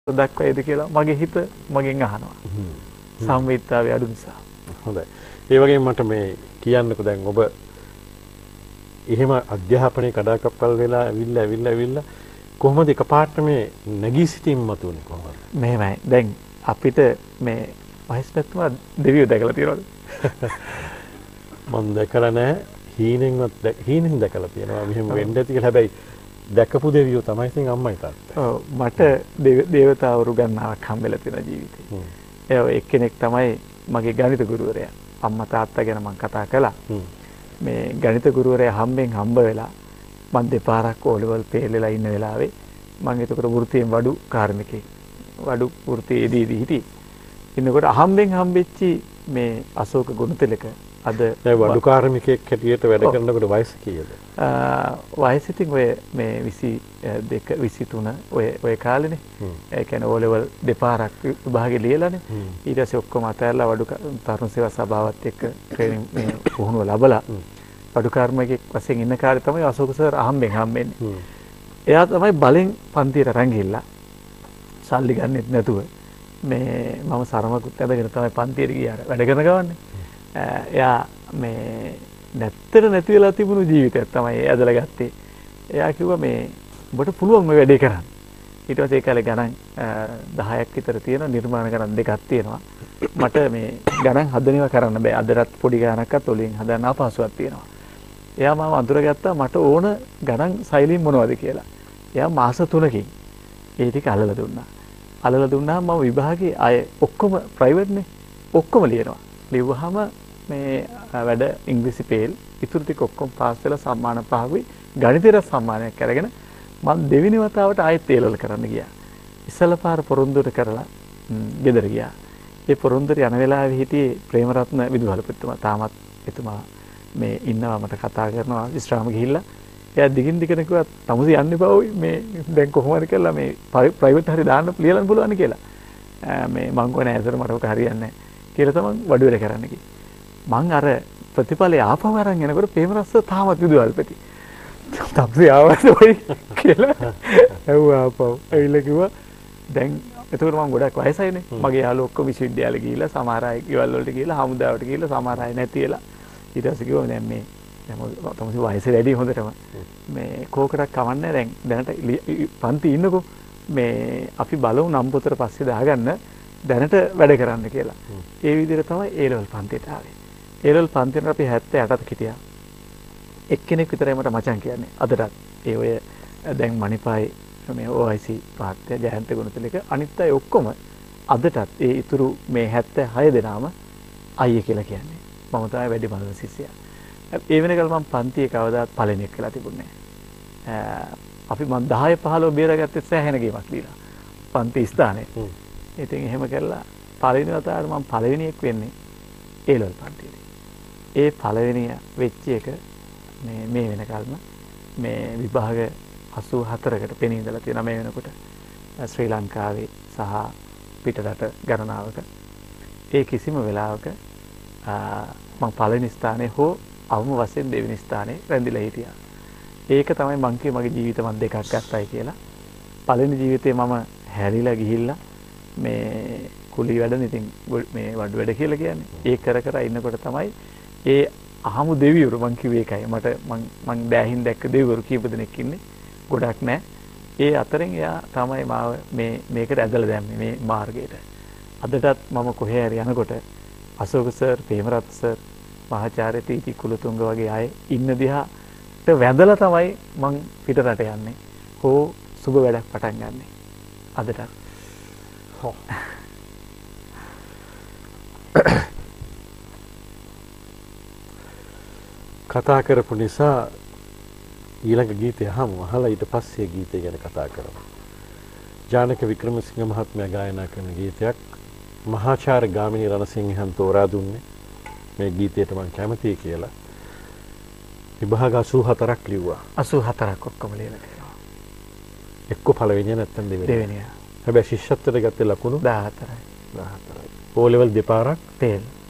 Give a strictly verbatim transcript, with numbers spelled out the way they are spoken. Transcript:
දක්වයිද කියලා මගේ හිත මගෙන් අහනවා. සංවේදීතාවය අඩු නිසා. හොඳයි. ඒ වගේම මට මේ කියන්නකෝ දැන් ඔබ එහෙම අධ්‍යාපනයේ කඩාකප්පල් වෙලා ඇවිල්ලා ඇවිල්ලා ඇවිල්ලා කොහොමද එකපාරට මේ නැගී සිටීම මතුනේ කොහොමද? මෙහෙමයි. දැන් අපිට මේ වයස්පැතුමා දෙවියෝ දැකලා තියෙනවද? මම දැකලා නැහැ. හීනෙන්වත් හීනෙන් දැකලා තියෙනවා. මෙහෙම වෙන්න ඇති කියලා. හැබැයි දැකපු දෙවියෝ තමයි ඉතින් අම්මයි තාත්තයි. ඔව් මට දේවතාවරු ගණනාවක් හම්බෙලා තියෙන ජීවිතේ. ඒ එක්කෙනෙක් තමයි මගේ ගණිත ගුරුවරයා. අම්මා තාත්තා ගැන මම කතා කළා. මේ ගණිත ගුරුවරයා හම්බෙන් හම්බ වෙලා මම දෙපාරක් ඕලෙවල් පෙරලලා ඉන්න වෙලාවේ මම එතකොට වෘත්තියෙන් වඩු කාර්මිකයෙක්. වඩු වෘත්තියේදී හිටියේ. ඉන්නකොට අහම්බෙන් හම්බෙච්චි මේ අශෝක ගුණතිලක අද දැන් වඩු කාර්මිකයෙක් හැටියට වැඩ කරනකොට වයස කීයද? වයස ඉතින් ඔය මේ විසි දෙක විසි තුන ඔය ඔය කාලේනේ. ඒ කියන්නේ ඕ ලෙවල් දෙපාරක් විභාගෙ ලියලානේ. ඊට පස්සේ ඔක්කොම අතහැරලා වඩු තරුණ සේවා සභාවත් එක්ක ට්‍රේනින් මේ පුහුණුව ලැබලා වඩු කාර්මිකයෙක් වශයෙන් ඉන්න කාලේ තමයි අශෝක සර් අහම්බෙන් හම්බෙන්නේ. එයා තමයි බලෙන් පන්තියට අරන් ගිහිල්ලා සල්ලි ගන්නෙත් නැතුව මේ මම සරමකුත් ඇඳගෙන තමයි පන්තියට ගියාට වැඩ කරන ගවන්නේ. එයා මේ නැත්තර නැති වෙලා තිබුණු ජීවිතයක් තමයි ඇදලා ගත්තේ. එයා කිව්වා මේ ඔබට පුළුවන් මේ වැඩේ කරන්න. ඊට පස්සේ ඒ කාලේ ගණන් දහයක් විතර තියෙන නිර්මාණ ගණන් දෙකක් තියෙනවා. මට මේ ගණන් හදනවා කරන්න බෑ. අදටත් පොඩි ගණනක්වත් ඔලියෙන් හදන්න අපහසුයක් තියෙනවා. එයා මාව අඳුරගත්තා මට ඕන ගණන් සෛලින් මොනවද කියලා. එයා මාස තුනකින් ඒ ටික අල්ලලා දුන්නා. අල්ලලා දුන්නාම මම විභාගේ අය ඔක්කොම ප්‍රයිවට් නේ. ඔක්කොම ලියනවා. ලිව්වහම මේ වැඩ ඉංග්‍රීසි පේල් ඉතුරු ටික ඔක්කොම පාස් වෙලා සම්මාන පහකුයි ගණිතයට සම්මානයක් අරගෙන මම දෙවෙනි වතාවට ආයෙත් ඒලවල කරන්න ගියා. ඉස්සල පාර පොරොන්දුට කරලා ගෙදර ගියා. ඒ පොරොන්දුට යන වෙලාවේ හිටියේ ප්‍රේමරත්න විදුහල්පතිතුමා. තාමත් එතුමා මේ ඉන්නවා මට කතා කරනවා විශ්‍රාම ගිහිල්ලා. එයා දිගින් දිගට කිව්වා තමුසේ යන්න එපා ඔයි මේ දැන් කොහොමද කියලා මේ ප්‍රයිවට් හරි දාන්න ලියලන්න පුළුවන් කියලා. මේ මං ගෝනේ ඇතර මට ඔක හරියන්නේ නැහැ කියලා තමයි වඩු වැඩ කරන්න කිව්වේ. මං අර ප්‍රතිඵලය ආපහු අරන් එනකොට ප්‍රේමරත්න තාමත් විදුහල්පති. තමුසේ ආවද ඔයි කියලා ඇහුවා ආපහු. ඇවිල්ලා කිව්වා දැන් එතකොට මම ගොඩක් වයසයිනේ. මගේ යාළුවෝ ඔක්කොම විශ්වවිද්‍යාලෙ ගිහිල්ලා සමහර අය ගෙවල් වලට ගිහිල්ලා හමුදාවට ගිහිල්ලා සමහර අය නැතිලා ඊට පස්සේ කිව්වා දැන් මේ තමයි වයස වැඩි හොඳටම මේ කෝකටක් කවන්නේ දැන් දැනට පන්ති ඉන්නකෝ මේ අපි බලමු නම් පොතට පස්සේ දාගන්න දැනට වැඩ කරන්න කියලා. ඒ විදිහට තමයි ඒ ලෙවල් පන්තියට ආවේ. ඒ ලෙවල් පන්තියට අපි හැත්තෑ අටක් හිටියා. එක්කෙනෙක් විතරයි මට මචං කියන්නේ. අදටත් ඒ ඔය දැන් මණිපායි මේ ඕ අයි සී පාත්‍ය ජයන්ත ගුණතිලක අනිත් අය ඔක්කොම අදටත් ඒ ඉතුරු මේ හැත්තෑ හය දෙනාම අයියේ කියලා කියන්නේ. මම තමයි වැඩි බලන ශිෂ්‍යයා. ඒ වෙනකල් මම පන්තියේ කවදාත් පළවෙනියෙක් වෙලා තිබුණේ නැහැ. අපි මම දහය පහළොව බේරගත්තේ සෑහෙන ගේමක් දීලා. පන්ති ස්ථානේ. ඉතින් එහෙම කළා පළවෙනි වතාවට මම පළවෙනියෙක් වෙන්නේ ඒ ලෙවල් පන්තියේ. ඒ පළවෙනිය වෙච්ච එක මේ මේ වෙනකල්ම මේ විභාග අසූ හතරකට පෙනී ඉඳලා තියෙනවා මේ වෙනකොට. ශ්‍රී ලංකාවේ සහ පිටරට ගණනාවක. ඒ කිසිම වෙලාවක මම පළවෙනි ස්ථානයේ හෝ අවම වශයෙන් දෙවෙනි ස්ථානයේ රැඳිලා හිටියා. ඒක තමයි මං කිය මගේ ජීවිත මන් දෙකක් ගත්තයි කියලා. පළවෙනි ජීවිතේ මම හැරිලා ගිහිල්ලා මේ කුලී වැඩ ඉතින් මේ වඩු වැඩ කියලා කියන්නේ. ඒ කර කර ඉන්නකොට තමයි ඒ අහමු දෙවිවරු මං කිව්වේ ඒකයි. මට මං මං දැහින් දැක්ක දෙවිවරු කීප දෙනෙක් ඉන්නේ. ගොඩක් නැහැ. ඒ අතරින් එයා තමයි මාව මේ මේකට ඇදලා දැම්මේ මේ මාර්ගයට. අදටත් මම කොහේ හරි යනකොට අශෝක සර්, ප්‍රේමරත්න සර්, මහාචාර්ය ටී.ටී. කුලතුංග වගේ අය ඉන්න දිහාට වැඳලා තමයි මං පිටරට යන්නේ. හෝ සුබ වැඩක් පටන් ගන්නෙ. අදටත්. හො. කතා කරපු නිසා ඊළඟ ගීතය අහමු. අහලා ඊට පස්සේ ගීතය ගැන කතා කරමු. ජානක වික්‍රමසිංහ මහත්මයා ගායනා කරන ගීතයක් මහාචාර්ය ගාමිණී රණසිංහන් තෝරා දුන්නේ. මේ ගීතයට මම කැමතියි කියලා. විභාග අසූ හතරක් ලිව්වා. අසූ හතරක් ඔක්කොම ලියලා තියෙනවා. එක්ක පළවෙනිය නැත්තම් දෙවෙනිය. දෙවෙනිය. හැබැයි ශිෂ්‍යත්වයට ගත්තේ ලකුණු දාහතරයි. දාහතරයි. ඕ ලෙවල් දෙපාරක් තේල්.